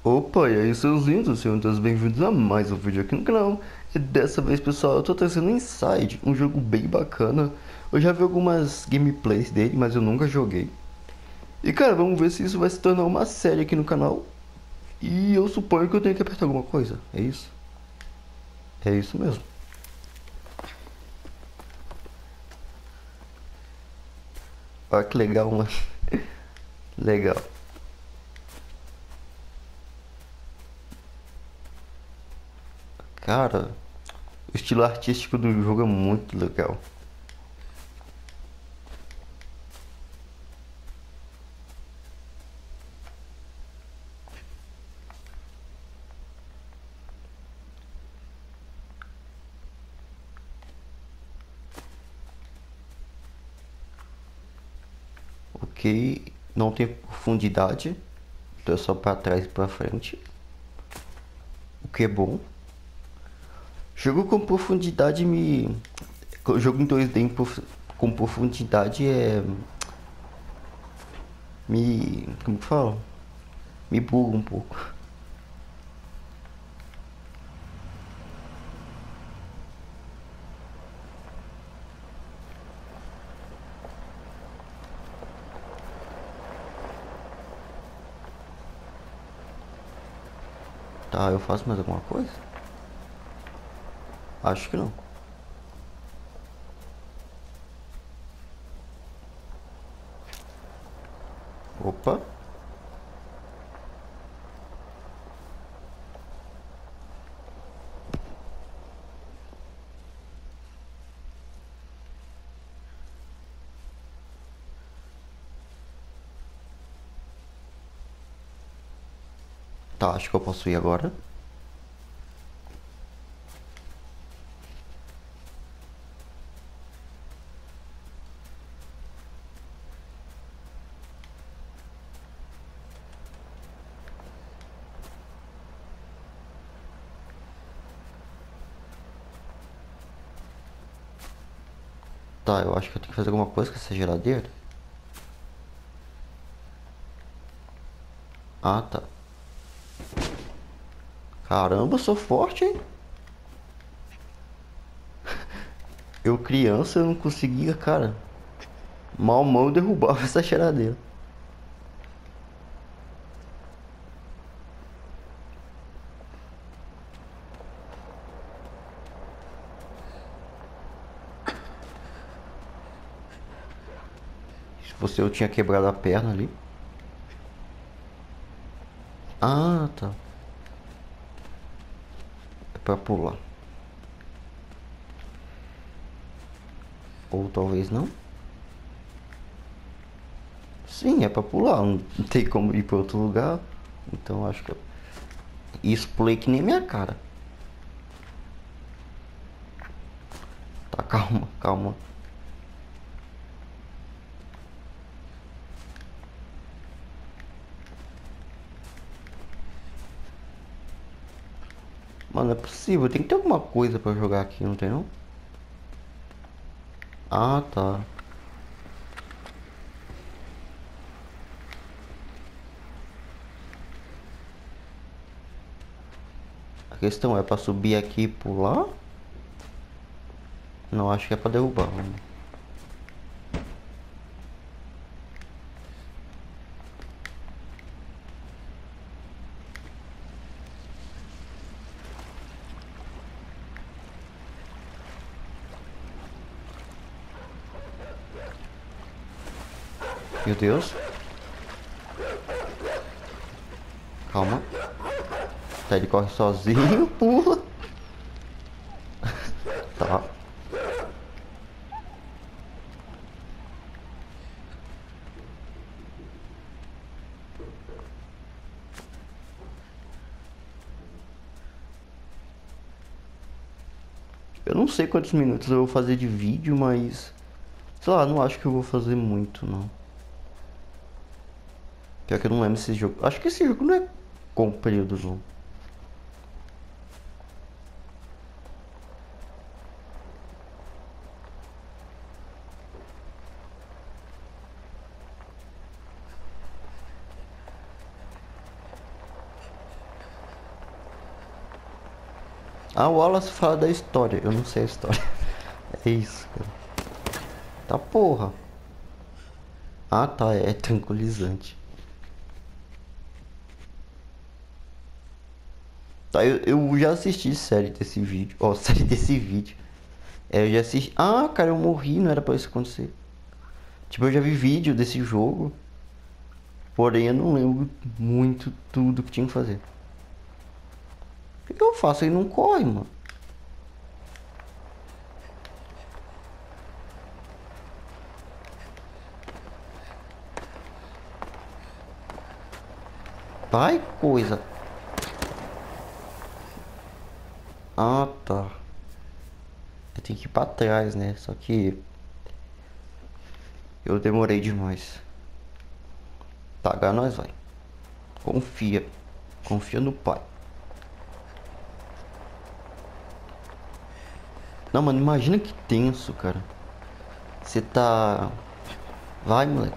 Opa, e aí seus lindos, sejam todos bem-vindos a mais um vídeo aqui no canal. E dessa vez, pessoal, eu tô trazendo Inside, um jogo bem bacana. Eu já vi algumas gameplays dele, mas eu nunca joguei. E cara, vamos ver se isso vai se tornar uma série aqui no canal. E eu suponho que eu tenho que apertar alguma coisa, é isso? É isso mesmo. Olha que legal, mano. Legal. Cara, o estilo artístico do jogo é muito legal. Ok, não tem profundidade. Então é só pra trás e pra frente. O que é bom. Jogo com profundidade me. Jogo em 2D com profundidade é. Me. Como que fala? Me buga um pouco. Tá, eu faço mais alguma coisa? Acho que não. Opa. Tá, acho que eu posso ir agora. Tá, eu acho que eu tenho que fazer alguma coisa com essa geladeira. Ah, tá. Caramba, eu sou forte, hein? Eu criança eu não conseguia, cara. Mal eu derrubava essa geladeira. Se fosse eu tinha quebrado a perna ali. Ah, tá. É pra pular. Ou talvez não. Sim, é pra pular. Não tem como ir pra outro lugar. Então acho que isso pulei que nem minha cara. Tá, calma, calma. Mano, não é possível. Tem que ter alguma coisa pra jogar aqui, não tem não? Ah, tá. A questão é pra subir aqui e pular? Não, acho que é pra derrubar. Meu Deus. Calma. Tá, ele corre sozinho, pula. Tá. Eu não sei quantos minutos eu vou fazer de vídeo, mas... Sei lá, não acho que eu vou fazer muito, não. Pior que eu não lembro desse jogo. Acho que esse jogo não é comprido, não. Ah, o Wallace fala da história. Eu não sei a história. É isso, cara. Tá porra. Ah, tá. É tranquilizante. Tá, eu já assisti série desse vídeo. Ó, série desse vídeo. É, eu já assisti. Ah, cara, eu morri. Não era pra isso acontecer. Tipo, eu já vi vídeo desse jogo. Porém, eu não lembro muito tudo que tinha que fazer. O que eu faço? Ele não corre, mano. Vai, coisa. Ah, tá. Eu tenho que ir pra trás, né? Só que eu demorei demais. Tá, agora nós vai. Confia. Confia no pai. Não, mano, imagina que tenso, cara. Você tá. Vai, moleque.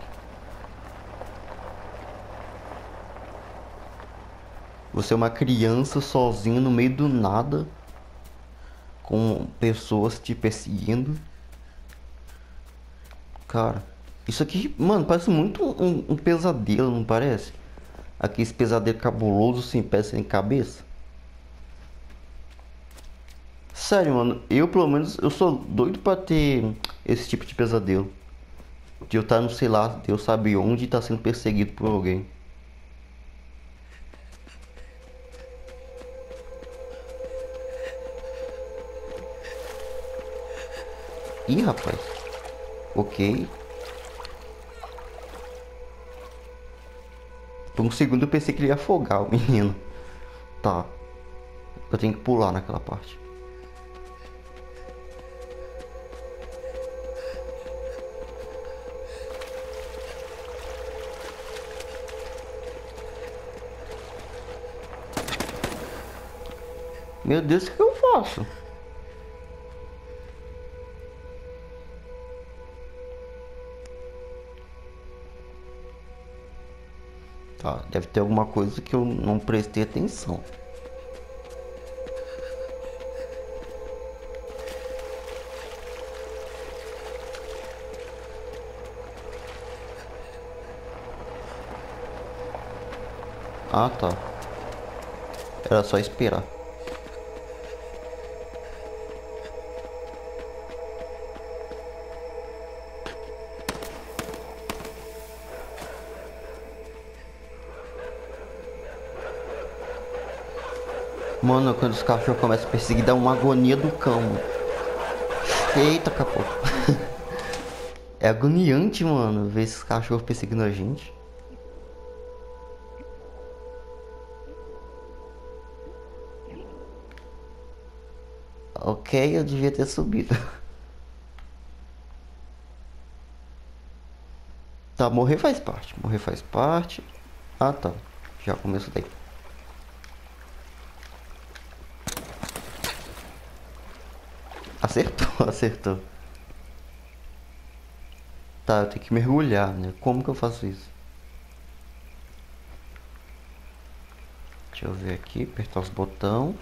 Você é uma criança sozinha no meio do nada, com pessoas te perseguindo. Cara, isso aqui, mano, parece muito um pesadelo, não parece? Aquele pesadelo cabuloso, sem pé, sem cabeça. Sério, mano, eu pelo menos eu sou doido pra ter esse tipo de pesadelo. De eu estar no, sei lá, Deus sabe onde e tá sendo perseguido por alguém. Ih, rapaz. Ok. Por um segundo eu pensei que ele ia afogar o menino. Tá. Eu tenho que pular naquela parte. Meu Deus, o que eu faço? Tá, deve ter alguma coisa que eu não prestei atenção. Ah, tá. Era só esperar. Mano, quando os cachorros começam a perseguir, dá uma agonia do cão, mano. Eita, capô. É agoniante, mano, ver esses cachorros perseguindo a gente. Ok, eu devia ter subido. Tá, morrer faz parte. Morrer faz parte. Ah, tá. Já começou daí. Acertou, acertou. Tá, eu tenho que mergulhar, né? Como que eu faço isso? Deixa eu ver aqui, apertar os botões.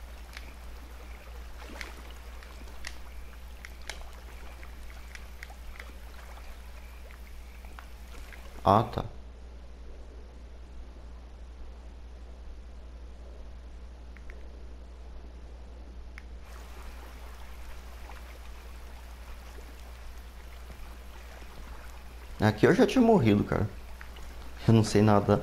Ah, tá. Aqui eu já tinha morrido, cara. Eu não sei nadar.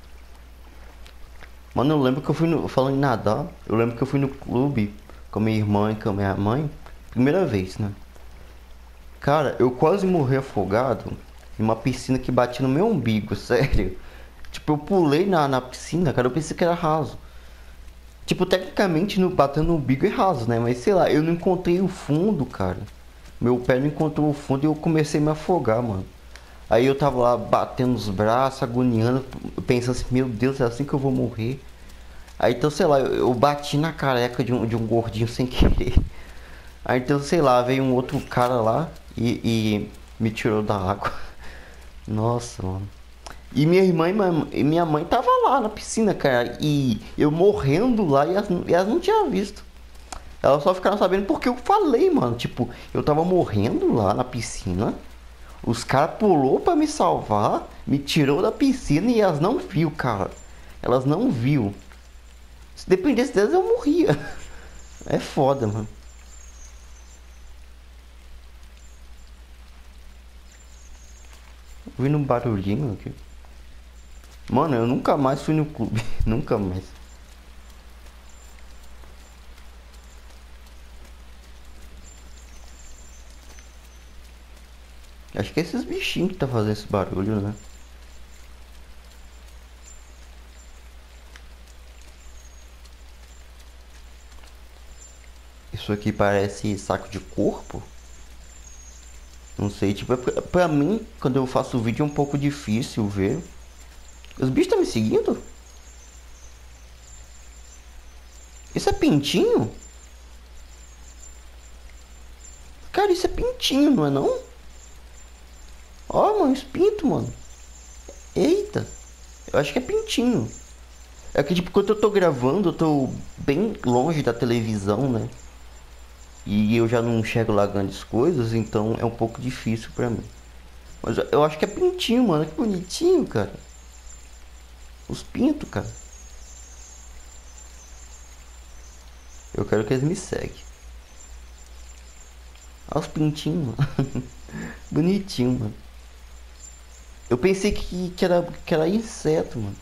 Mano, eu lembro que eu fui no. Falando em nadar, eu lembro que eu fui no clube com a minha irmã e com a minha mãe. Primeira vez, né? Cara, eu quase morri afogado em uma piscina que batia no meu umbigo, sério. Tipo, eu pulei na piscina, cara, eu pensei que era raso. Tipo, tecnicamente no, batendo no umbigo é raso, né? Mas sei lá, eu não encontrei o fundo, cara. Meu pé não encontrou o fundo e eu comecei a me afogar, mano. Aí eu tava lá batendo os braços, agoniando, pensando assim, meu Deus, é assim que eu vou morrer. Aí então, sei lá, eu bati na careca de um gordinho sem querer. Aí então, sei lá, veio um outro cara lá e me tirou da água. Nossa, mano. E minha irmã e minha mãe tava lá na piscina, cara. E eu morrendo lá e elas não tinham visto. Elas só ficaram sabendo porque eu falei, mano. Tipo, eu tava morrendo lá na piscina. Os caras pulou pra me salvar, me tirou da piscina e elas não viu, cara. Elas não viu. Se dependesse delas, eu morria. É foda, mano. Ouvindo um barulhinho aqui. Mano, eu nunca mais fui no clube. Nunca mais. Acho que é esses bichinhos que tá fazendo esse barulho, né? Isso aqui parece saco de corpo. Não sei, tipo, pra mim, quando eu faço vídeo é um pouco difícil ver. Os bichos estão me seguindo? Isso é pintinho? Cara, isso é pintinho, não é não? Ó, mano, isso pinto, mano. Eita, eu acho que é pintinho. É que, tipo, quando eu tô gravando, eu tô bem longe da televisão, né? E eu já não enxergo lá grandes coisas, então é um pouco difícil pra mim. Mas eu acho que é pintinho, mano. Que bonitinho, cara. Os pintos, cara. Eu quero que eles me seguem. Olha os pintinhos, mano. Bonitinho, mano. Eu pensei que era inseto, mano.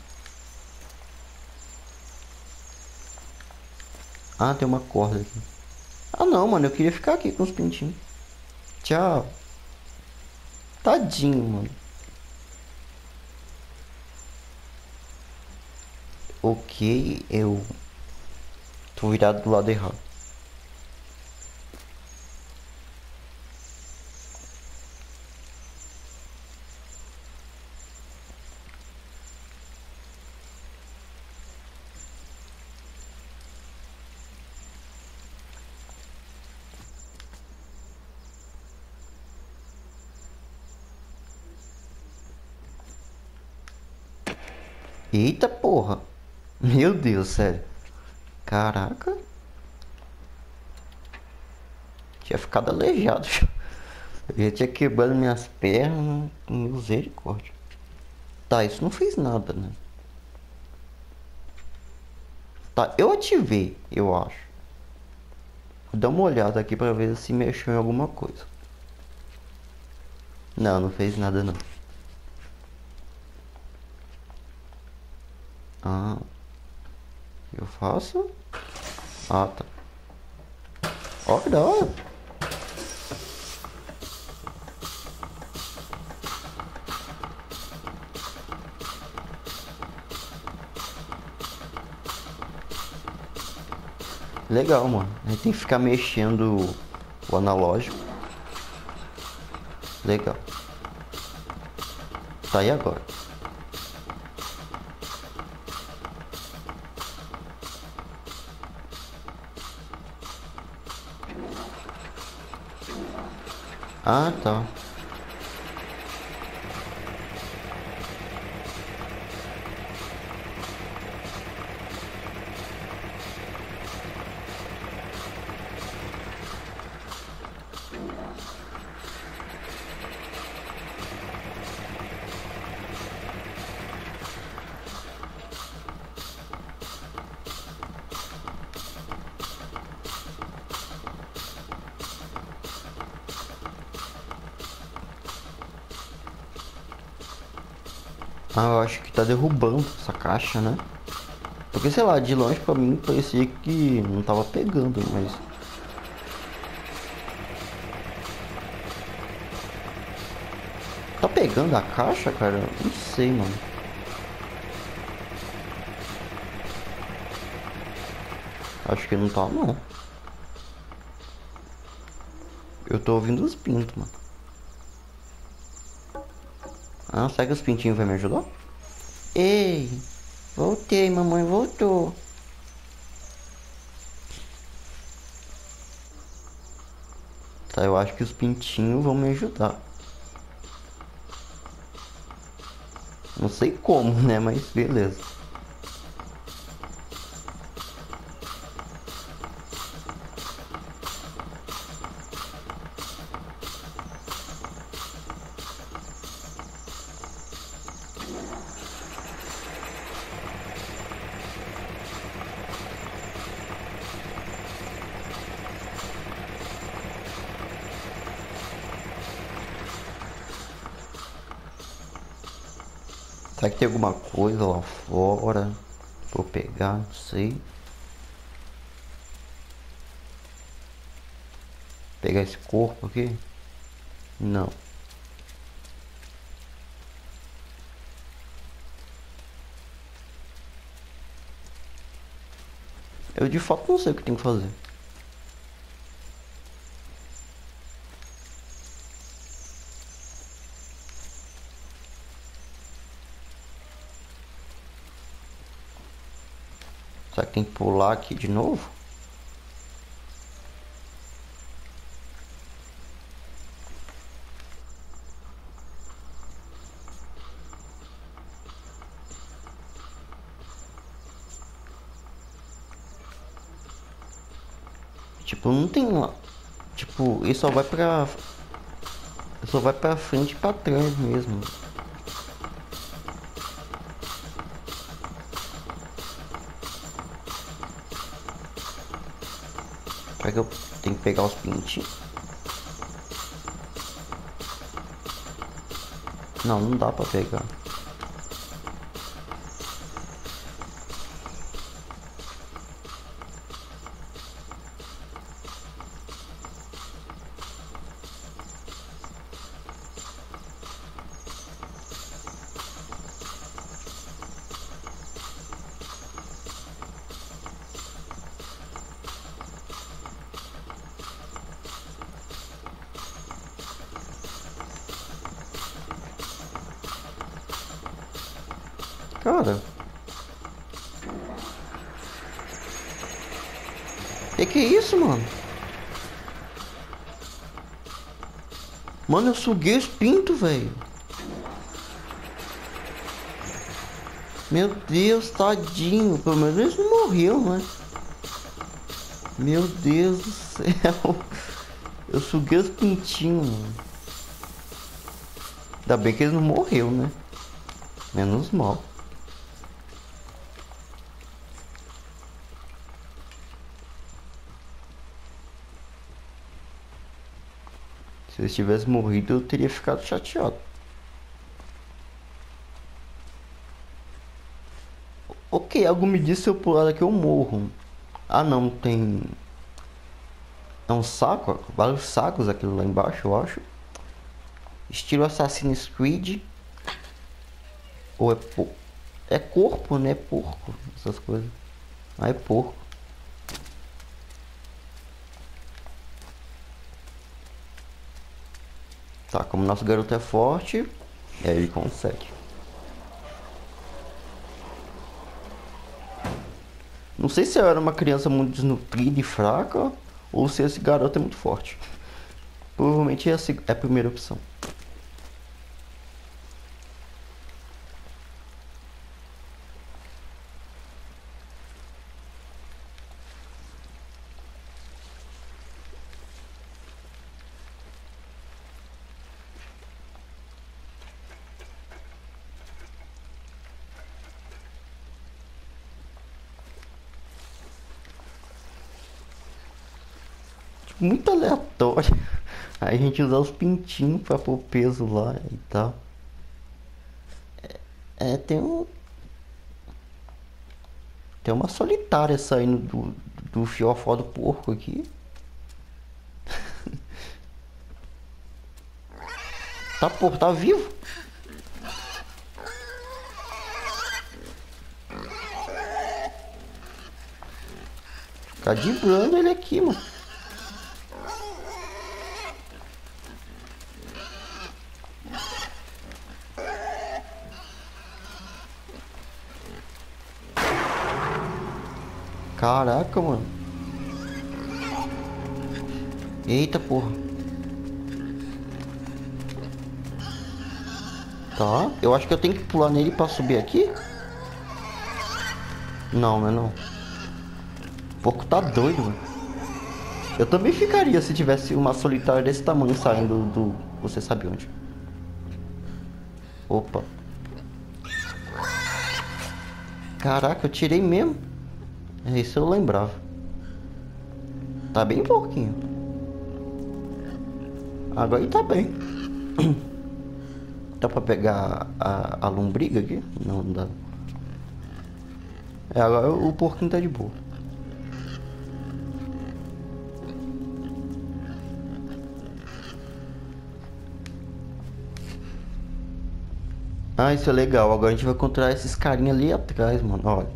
Ah, tem uma corda aqui. Ah, não, mano. Eu queria ficar aqui com os pintinhos. Tchau. Tadinho, mano. Ok, eu tô virado do lado errado. Eita porra. Meu Deus, sério. Caraca. Tinha ficado aleijado. Eu já tinha quebrado minhas pernas. Misericórdia. Tá, isso não fez nada, né? Tá, eu ativei, eu acho. Vou dar uma olhada aqui pra ver se mexeu em alguma coisa. Não, não fez nada não. Ah, eu faço? Ah, tá. Ó, que da hora. Legal, mano. A gente tem que ficar mexendo o analógico. Legal. Tá aí agora. Ah, tá. Ah, eu acho que tá derrubando essa caixa, né? Porque, sei lá, de longe pra mim parecia que não tava pegando, mas... Tá pegando a caixa, cara? Não sei, mano. Acho que não tá, não. Eu tô ouvindo os pintos, mano. Ah, será que os pintinhos vão me ajudar? Ei, voltei, mamãe voltou. Tá, eu acho que os pintinhos vão me ajudar. Não sei como, né? Mas beleza. Será que tem alguma coisa lá fora pra eu pegar? Não sei. Pegar esse corpo aqui? Não. Eu de fato não sei o que tem que fazer. Será que tem que pular aqui de novo? Tipo, não tem lá. Tipo, ele só vai pra. Só vai pra frente e pra trás mesmo. Será que eu tenho que pegar os pintinhos? Não, não dá pra pegar. Cara, que é isso, mano? Mano, eu suguei os pintos, velho. Meu Deus, tadinho. Pelo menos eles não morreram, né? Meu Deus do céu. Eu suguei os pintinhos, mano. Ainda bem que eles não morreram, né? Menos mal. Se eles tivessem morrido, eu teria ficado chateado. Ok, algo me disse se eu pular daqui eu morro. Ah não, tem. É um saco, ó, vários sacos aquilo lá embaixo, eu acho. Estilo Assassin's Creed. Ou é é corpo, né? Porco, essas coisas. Ah, é porco. Tá, como nosso garoto é forte, ele consegue. Não sei se eu era uma criança muito desnutrida e fraca, ou se esse garoto é muito forte. Provavelmente é a primeira opção. Tipo, muito aleatório. Aí a gente usar os pintinhos pra pôr peso lá e tal. É, tem uma solitária saindo do fiofó do porco aqui. Tá, porra, tá vivo? Tá driblando ele aqui, mano. Caraca, mano. Eita, porra. Tá, eu acho que eu tenho que pular nele pra subir aqui. Não, não é não. O porco tá doido, mano. Eu também ficaria se tivesse uma solitária desse tamanho saindo do... Você sabe onde. Opa. Caraca, eu tirei mesmo. É isso eu lembrava. Tá bem pouquinho. Agora ele tá bem. Dá pra pegar a lombriga aqui? Não, não dá. É, agora o porquinho tá de boa. Ah, isso é legal. Agora a gente vai encontrar esses carinha ali atrás, mano. Olha.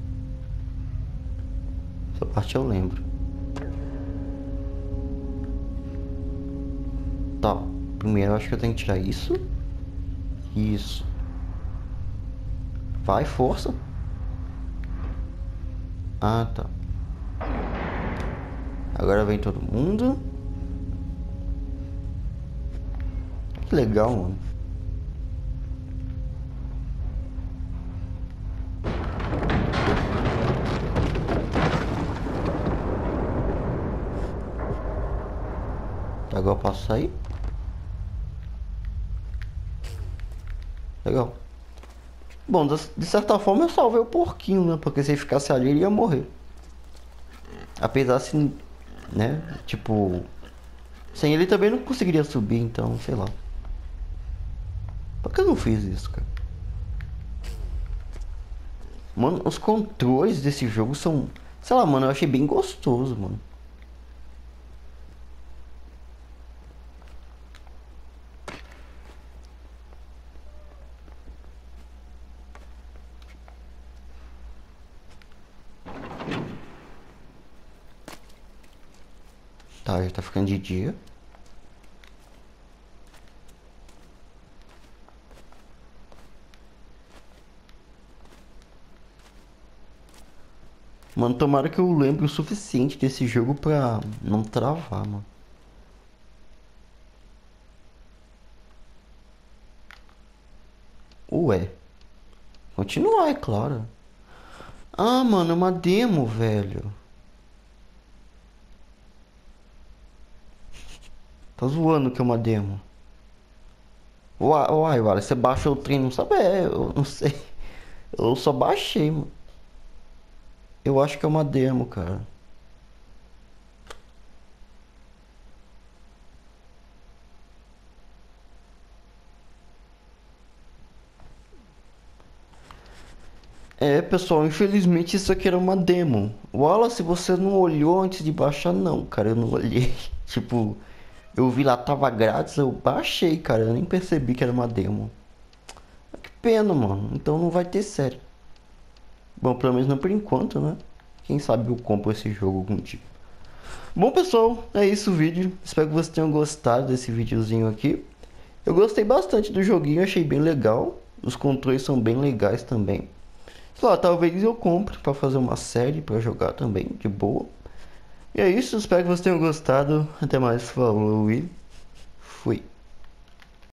Essa parte eu lembro. Tá. Primeiro eu acho que eu tenho que tirar isso. Isso. Vai, força. Ah, tá. Agora vem todo mundo. Que legal, mano. Agora eu posso sair? Legal. Bom, de certa forma eu salvei o porquinho, né? Porque se ele ficasse ali ele ia morrer. Apesar se, né? Tipo, sem ele também não conseguiria subir, então, sei lá. Por que eu não fiz isso, cara? Mano, os controles desse jogo são... Sei lá, mano, eu achei bem gostoso, mano. Tá, já tá ficando de dia. Mano, tomara que eu lembre o suficiente desse jogo pra não travar, mano. Ué. Continuar, é claro. Ah, mano, é uma demo, velho. Tá zoando que é uma demo. Uai, Vale, você baixa o trem, não sabe? É, eu não sei. Eu só baixei, mano. Eu acho que é uma demo, cara. É, pessoal, infelizmente isso aqui era uma demo. Wallace, você não olhou antes de baixar? Não, cara, eu não olhei. Tipo, eu vi lá, tava grátis, eu baixei, cara. Eu nem percebi que era uma demo. Que pena, mano. Então não vai ter série. Bom, pelo menos não por enquanto, né? Quem sabe eu compro esse jogo algum dia. Bom, pessoal, é isso o vídeo. Espero que vocês tenham gostado desse videozinho aqui. Eu gostei bastante do joguinho, achei bem legal. Os controles são bem legais também. Sei lá, talvez eu compre pra fazer uma série pra jogar também, de boa. E é isso, espero que vocês tenham gostado. Até mais, falou e fui.